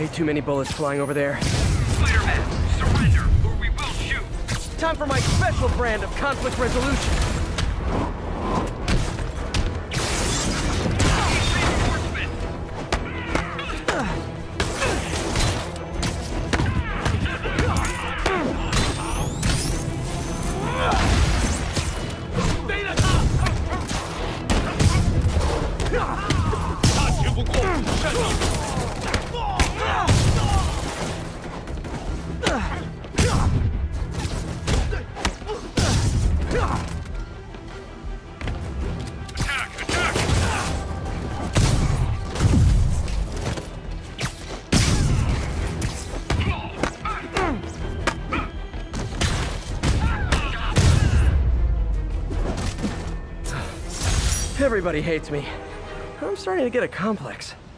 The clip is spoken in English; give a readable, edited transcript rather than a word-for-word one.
Way too many bullets flying over there. Spider-Man, surrender, or we will shoot! Time for my special brand of conflict resolution. Everybody hates me. I'm starting to get a complex.